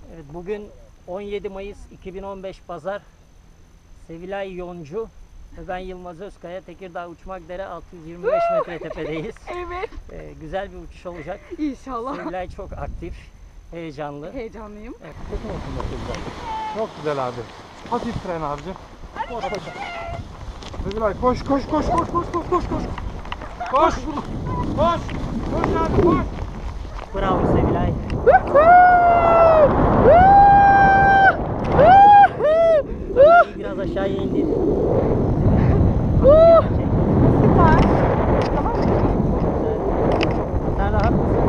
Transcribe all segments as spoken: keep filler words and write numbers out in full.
Evet, bugün on yedi Mayıs iki bin on beş Pazar. Sevilay Yoncu ve ben Yılmaz Özkaya, Tekirdağ Uçmakdere altı yüz yirmi beş metre tepedeyiz. Evet. Ee, güzel bir uçuş olacak. İnşallah. Sevilay çok aktif, heyecanlı. Heyecanlıyım. Evet. Çok güzel abi. Hafif fren abicim. Koş koş. Sevilay koş koş koş koş koş koş koş koş. Koş. Koş. Koş abi koş. Bravo Sevilay. Biraz aşağıya indir. Süper. Tamam mı? Sen rahat mısın?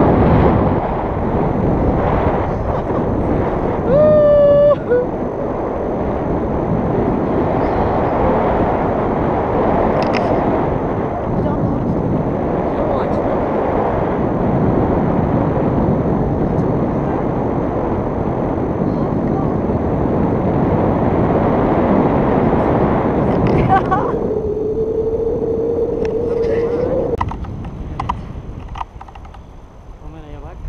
Kameraya bak.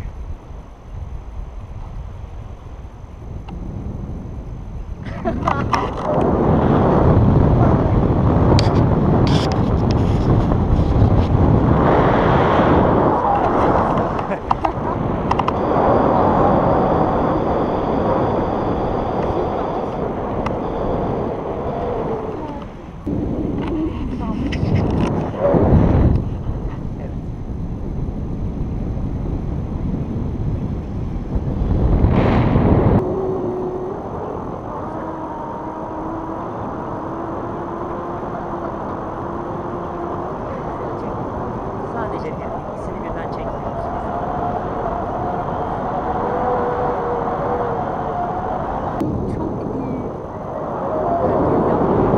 Evet. Sadece ikisini birden çekmiyoruz. Çok iyi.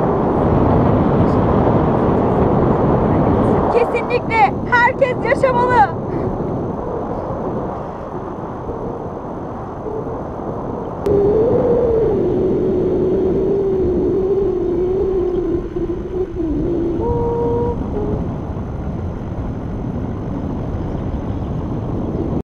Kesinlikle herkes yaşamalı.